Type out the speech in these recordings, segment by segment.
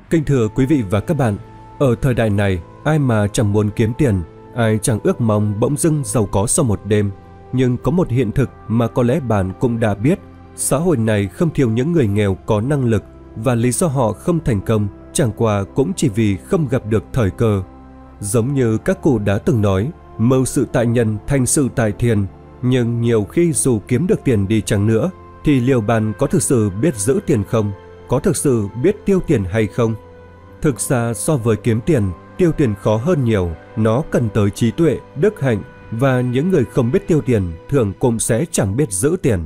Kính thưa quý vị và các bạn, ở thời đại này, ai mà chẳng muốn kiếm tiền, ai chẳng ước mong bỗng dưng giàu có sau một đêm. Nhưng có một hiện thực mà có lẽ bạn cũng đã biết, xã hội này không thiếu những người nghèo có năng lực, và lý do họ không thành công chẳng qua cũng chỉ vì không gặp được thời cơ. Giống như các cụ đã từng nói, mưu sự tại nhân thành sự tại thiên, nhưng nhiều khi dù kiếm được tiền đi chăng nữa, thì liệu bạn có thực sự biết giữ tiền không? Có thực sự biết tiêu tiền hay không? Thực ra so với kiếm tiền, tiêu tiền khó hơn nhiều, nó cần tới trí tuệ, đức hạnh, và những người không biết tiêu tiền thường cũng sẽ chẳng biết giữ tiền.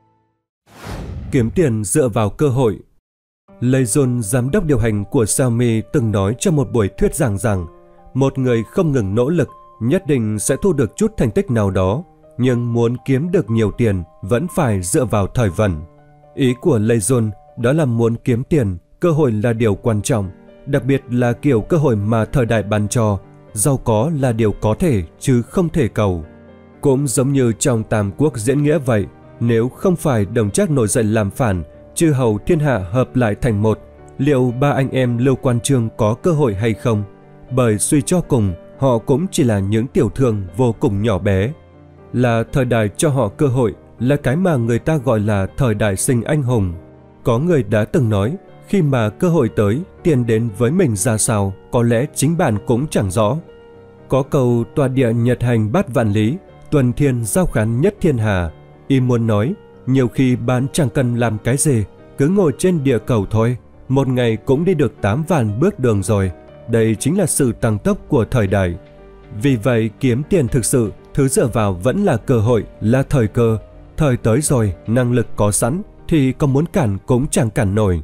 Kiếm tiền dựa vào cơ hội. Lê Jun, giám đốc điều hành của Xiaomi từng nói trong một buổi thuyết giảng rằng một người không ngừng nỗ lực nhất định sẽ thu được chút thành tích nào đó, nhưng muốn kiếm được nhiều tiền vẫn phải dựa vào thời vận. Ý của Lê Jun đó là muốn kiếm tiền, cơ hội là điều quan trọng, đặc biệt là kiểu cơ hội mà thời đại ban cho. Giàu có là điều có thể chứ không thể cầu. Cũng giống như trong Tam Quốc diễn nghĩa vậy, nếu không phải Đồng Trác nổi dậy làm phản, chư hầu thiên hạ hợp lại thành một, liệu ba anh em Lưu Quan Chương có cơ hội hay không? Bởi suy cho cùng, họ cũng chỉ là những tiểu thương vô cùng nhỏ bé. Là thời đại cho họ cơ hội, là cái mà người ta gọi là thời đại sinh anh hùng. Có người đã từng nói, khi mà cơ hội tới, tiền đến với mình ra sao, có lẽ chính bạn cũng chẳng rõ. Có câu tọa địa nhật hành bát vạn lý, tuần thiên giao khán nhất thiên hà. Ý muốn nói, nhiều khi bạn chẳng cần làm cái gì, cứ ngồi trên địa cầu thôi, một ngày cũng đi được 8 vạn bước đường rồi. Đây chính là sự tăng tốc của thời đại. Vì vậy, kiếm tiền thực sự, thứ dựa vào vẫn là cơ hội, là thời cơ. Thời tới rồi, năng lực có sẵn, thì có muốn cản cũng chẳng cản nổi.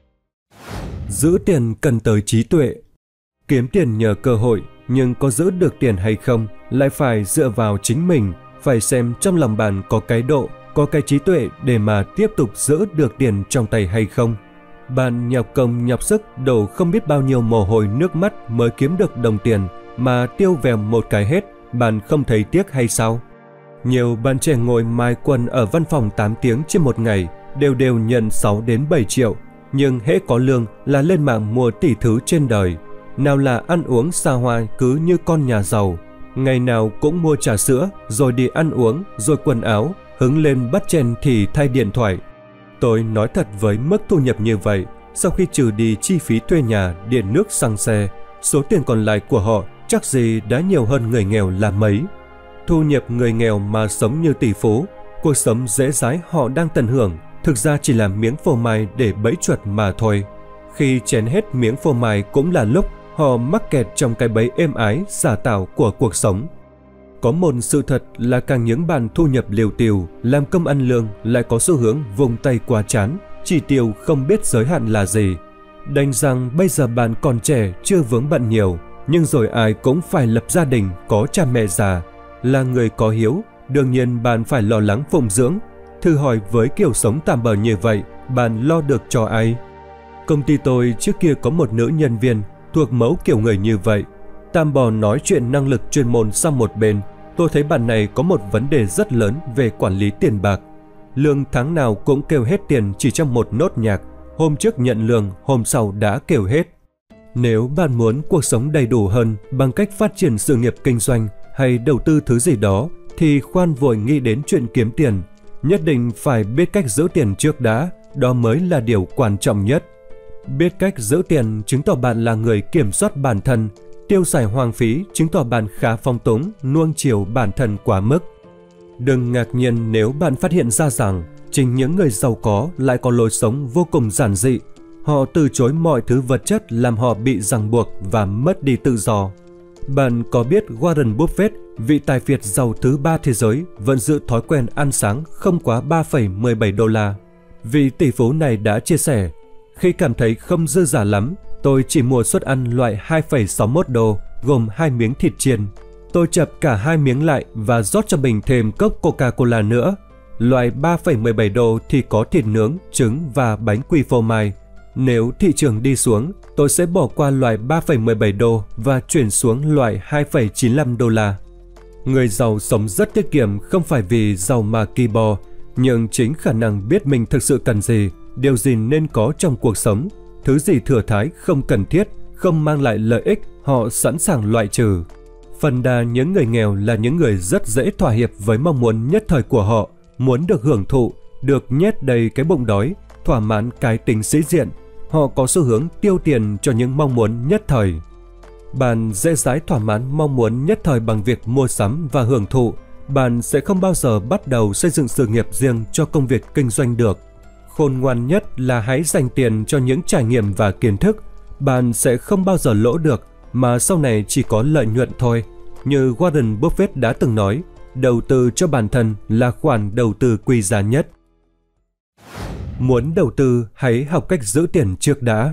Giữ tiền cần tới trí tuệ. Kiếm tiền nhờ cơ hội, nhưng có giữ được tiền hay không lại phải dựa vào chính mình, phải xem trong lòng bạn có cái độ, có cái trí tuệ để mà tiếp tục giữ được tiền trong tay hay không. Bạn nhọc công nhọc sức đổ không biết bao nhiêu mồ hôi nước mắt mới kiếm được đồng tiền mà tiêu vèo một cái hết, bạn không thấy tiếc hay sao? Nhiều bạn trẻ ngồi mai quần ở văn phòng 8 tiếng trên một ngày, đều nhận 6 đến 7 triệu, nhưng hễ có lương là lên mạng mua tỷ thứ trên đời. Nào là ăn uống xa hoa cứ như con nhà giàu, ngày nào cũng mua trà sữa, rồi đi ăn uống, rồi quần áo, hứng lên bắt chen thì thay điện thoại. Tôi nói thật, với mức thu nhập như vậy, sau khi trừ đi chi phí thuê nhà, điện nước, xăng xe, số tiền còn lại của họ chắc gì đã nhiều hơn người nghèo là mấy. Thu nhập người nghèo mà sống như tỷ phú, cuộc sống dễ dãi họ đang tận hưởng, thực ra chỉ là miếng phô mai để bẫy chuột mà thôi. Khi chén hết miếng phô mai cũng là lúc họ mắc kẹt trong cái bẫy êm ái giả tạo của cuộc sống. Có một sự thật là càng những bạn thu nhập liều tiều, làm công ăn lương lại có xu hướng vùng tay quá chán, chỉ tiêu không biết giới hạn là gì. Đành rằng bây giờ bạn còn trẻ chưa vướng bận nhiều, nhưng rồi ai cũng phải lập gia đình, có cha mẹ già. Là người có hiếu, đương nhiên bạn phải lo lắng phụng dưỡng. Thử hỏi với kiểu sống tạm bợ như vậy, bạn lo được cho ai? Công ty tôi trước kia có một nữ nhân viên thuộc mẫu kiểu người như vậy. Tạm bỏ nói chuyện năng lực chuyên môn sang một bên, tôi thấy bạn này có một vấn đề rất lớn về quản lý tiền bạc. Lương tháng nào cũng kêu hết tiền chỉ trong một nốt nhạc, hôm trước nhận lương, hôm sau đã kêu hết. Nếu bạn muốn cuộc sống đầy đủ hơn bằng cách phát triển sự nghiệp kinh doanh hay đầu tư thứ gì đó, thì khoan vội nghĩ đến chuyện kiếm tiền. Nhất định phải biết cách giữ tiền trước đã, đó mới là điều quan trọng nhất. Biết cách giữ tiền chứng tỏ bạn là người kiểm soát bản thân, tiêu xài hoang phí chứng tỏ bạn khá phong túng, nuông chiều bản thân quá mức. Đừng ngạc nhiên nếu bạn phát hiện ra rằng chính những người giàu có lại có lối sống vô cùng giản dị. Họ từ chối mọi thứ vật chất làm họ bị ràng buộc và mất đi tự do. Bạn có biết Warren Buffett, vị tài phiệt giàu thứ 3 thế giới, vẫn giữ thói quen ăn sáng không quá 3,17 đô la. Vị tỷ phú này đã chia sẻ, khi cảm thấy không dư giả lắm, tôi chỉ mua suất ăn loại 2,61 đô, gồm 2 miếng thịt chiên. Tôi chập cả 2 miếng lại và rót cho mình thêm cốc Coca-Cola nữa. Loại 3,17 đô thì có thịt nướng, trứng và bánh quy phô mai. Nếu thị trường đi xuống, tôi sẽ bỏ qua loại 3,17 đô và chuyển xuống loại 2,95 đô la. Người giàu sống rất tiết kiệm không phải vì giàu mà kỳ bò, nhưng chính khả năng biết mình thực sự cần gì, điều gì nên có trong cuộc sống. Thứ gì thừa thãi không cần thiết, không mang lại lợi ích, họ sẵn sàng loại trừ. Phần đa những người nghèo là những người rất dễ thỏa hiệp với mong muốn nhất thời của họ, muốn được hưởng thụ, được nhét đầy cái bụng đói, thỏa mãn cái tính sĩ diện. Họ có xu hướng tiêu tiền cho những mong muốn nhất thời. Bạn dễ dãi thỏa mãn mong muốn nhất thời bằng việc mua sắm và hưởng thụ. Bạn sẽ không bao giờ bắt đầu xây dựng sự nghiệp riêng cho công việc kinh doanh được. Khôn ngoan nhất là hãy dành tiền cho những trải nghiệm và kiến thức. Bạn sẽ không bao giờ lỗ được, mà sau này chỉ có lợi nhuận thôi. Như Warren Buffett đã từng nói, đầu tư cho bản thân là khoản đầu tư quý giá nhất. Muốn đầu tư, hãy học cách giữ tiền trước đã.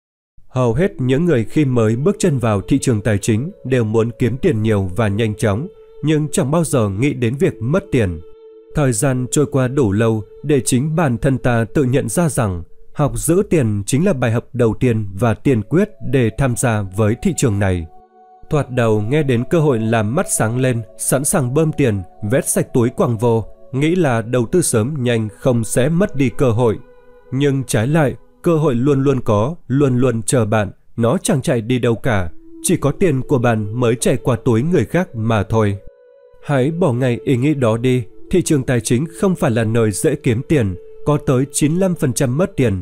Hầu hết những người khi mới bước chân vào thị trường tài chính đều muốn kiếm tiền nhiều và nhanh chóng, nhưng chẳng bao giờ nghĩ đến việc mất tiền. Thời gian trôi qua đủ lâu để chính bản thân ta tự nhận ra rằng học giữ tiền chính là bài học đầu tiên và tiền quyết để tham gia với thị trường này. Thoạt đầu nghe đến cơ hội làm mắt sáng lên, sẵn sàng bơm tiền, vét sạch túi quăng vô, nghĩ là đầu tư sớm nhanh không sẽ mất đi cơ hội. Nhưng trái lại, cơ hội luôn luôn có, luôn luôn chờ bạn, nó chẳng chạy đi đâu cả, chỉ có tiền của bạn mới chạy qua túi người khác mà thôi. Hãy bỏ ngay ý nghĩ đó đi, thị trường tài chính không phải là nơi dễ kiếm tiền, có tới 95% mất tiền,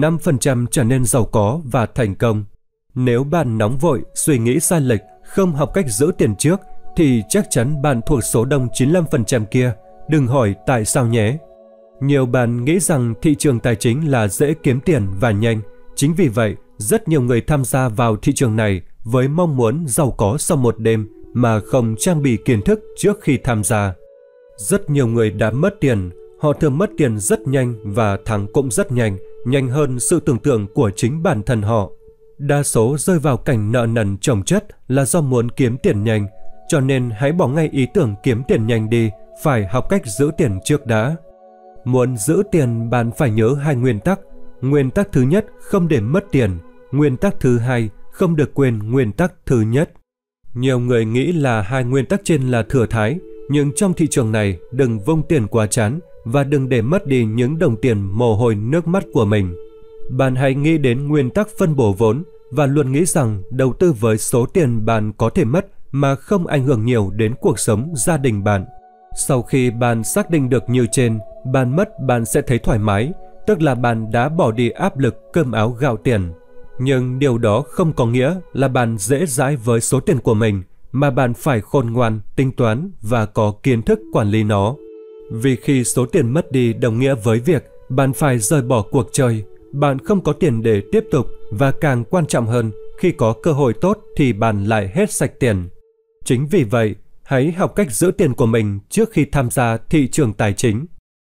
5% trở nên giàu có và thành công. Nếu bạn nóng vội, suy nghĩ sai lệch, không học cách giữ tiền trước, thì chắc chắn bạn thuộc số đông 95% kia, đừng hỏi tại sao nhé. Nhiều bạn nghĩ rằng thị trường tài chính là dễ kiếm tiền và nhanh. Chính vì vậy, rất nhiều người tham gia vào thị trường này với mong muốn giàu có sau một đêm mà không trang bị kiến thức trước khi tham gia. Rất nhiều người đã mất tiền, họ thường mất tiền rất nhanh và thắng cũng rất nhanh, nhanh hơn sự tưởng tượng của chính bản thân họ. Đa số rơi vào cảnh nợ nần chồng chất là do muốn kiếm tiền nhanh, cho nên hãy bỏ ngay ý tưởng kiếm tiền nhanh đi, phải học cách giữ tiền trước đã. Muốn giữ tiền, bạn phải nhớ hai nguyên tắc. Nguyên tắc thứ nhất, không để mất tiền. Nguyên tắc thứ hai, không được quên nguyên tắc thứ nhất. Nhiều người nghĩ là hai nguyên tắc trên là thừa thãi, nhưng trong thị trường này đừng vung tiền quá chán và đừng để mất đi những đồng tiền mồ hôi nước mắt của mình. Bạn hãy nghĩ đến nguyên tắc phân bổ vốn và luôn nghĩ rằng đầu tư với số tiền bạn có thể mất mà không ảnh hưởng nhiều đến cuộc sống gia đình bạn. Sau khi bạn xác định được như trên, bạn mất bạn sẽ thấy thoải mái, tức là bạn đã bỏ đi áp lực cơm áo gạo tiền. Nhưng điều đó không có nghĩa là bạn dễ dãi với số tiền của mình, mà bạn phải khôn ngoan, tính toán và có kiến thức quản lý nó. Vì khi số tiền mất đi đồng nghĩa với việc bạn phải rời bỏ cuộc chơi, bạn không có tiền để tiếp tục, và càng quan trọng hơn, khi có cơ hội tốt thì bạn lại hết sạch tiền. Chính vì vậy, hãy học cách giữ tiền của mình trước khi tham gia thị trường tài chính.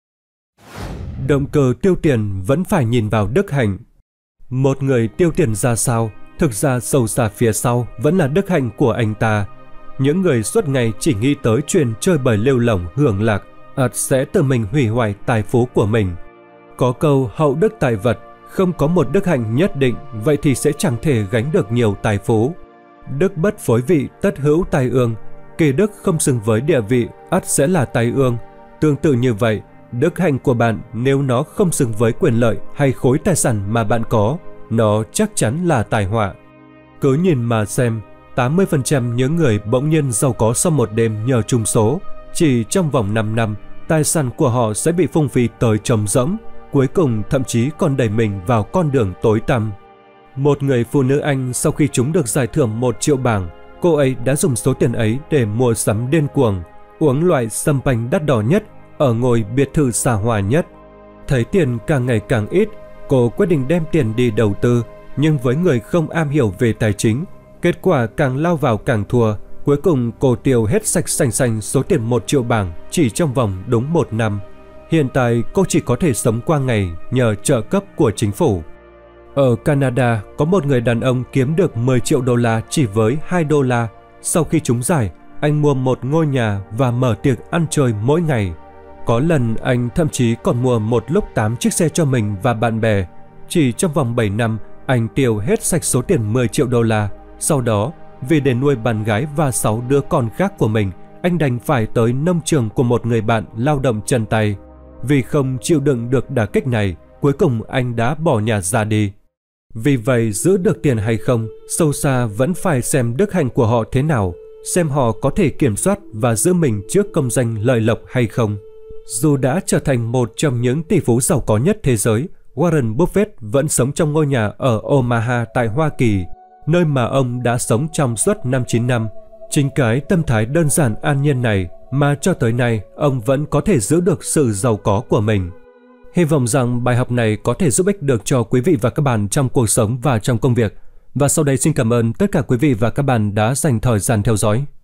Động cơ tiêu tiền vẫn phải nhìn vào đức hạnh. Một người tiêu tiền ra sao, thực ra sâu xa phía sau vẫn là đức hạnh của anh ta. Những người suốt ngày chỉ nghĩ tới chuyện chơi bời lêu lỏng hưởng lạc, ắt sẽ tự mình hủy hoại tài phú của mình. Có câu hậu đức tài vật, không có một đức hạnh nhất định, vậy thì sẽ chẳng thể gánh được nhiều tài phú. Đức bất phối vị tất hữu tai ương, kỳ đức không xứng với địa vị, ắt sẽ là tai ương. Tương tự như vậy, đức hạnh của bạn nếu nó không xứng với quyền lợi hay khối tài sản mà bạn có, nó chắc chắn là tai họa. Cứ nhìn mà xem, 80% những người bỗng nhiên giàu có sau một đêm nhờ trùng số, chỉ trong vòng 5 năm, tài sản của họ sẽ bị phung phí tới trống rỗng, cuối cùng thậm chí còn đẩy mình vào con đường tối tăm. Một người phụ nữ Anh sau khi trúng được giải thưởng 1 triệu bảng, cô ấy đã dùng số tiền ấy để mua sắm điên cuồng, uống loại champagne đắt đỏ nhất, ở ngôi biệt thự xa hoa nhất. Thấy tiền càng ngày càng ít, cô quyết định đem tiền đi đầu tư, nhưng với người không am hiểu về tài chính, kết quả càng lao vào càng thua. Cuối cùng cô tiêu hết sạch sành sành số tiền 1 triệu bảng chỉ trong vòng đúng 1 năm. Hiện tại cô chỉ có thể sống qua ngày nhờ trợ cấp của chính phủ. Ở Canada, có một người đàn ông kiếm được 10 triệu đô la chỉ với 2 đô la. Sau khi trúng giải, anh mua một ngôi nhà và mở tiệc ăn chơi mỗi ngày. Có lần anh thậm chí còn mua một lúc 8 chiếc xe cho mình và bạn bè. Chỉ trong vòng 7 năm, anh tiêu hết sạch số tiền 10 triệu đô la. Sau đó, vì để nuôi bạn gái và 6 đứa con khác của mình, anh đành phải tới nông trường của một người bạn lao động chân tay. Vì không chịu đựng được đả kích này, cuối cùng anh đã bỏ nhà ra đi. Vì vậy, giữ được tiền hay không, sâu xa vẫn phải xem đức hạnh của họ thế nào, xem họ có thể kiểm soát và giữ mình trước công danh lợi lộc hay không. Dù đã trở thành một trong những tỷ phú giàu có nhất thế giới, Warren Buffett vẫn sống trong ngôi nhà ở Omaha tại Hoa Kỳ, nơi mà ông đã sống trong suốt 59 năm. Chính cái tâm thái đơn giản an nhiên này mà cho tới nay ông vẫn có thể giữ được sự giàu có của mình. Hy vọng rằng bài học này có thể giúp ích được cho quý vị và các bạn trong cuộc sống và trong công việc. Và sau đây xin cảm ơn tất cả quý vị và các bạn đã dành thời gian theo dõi.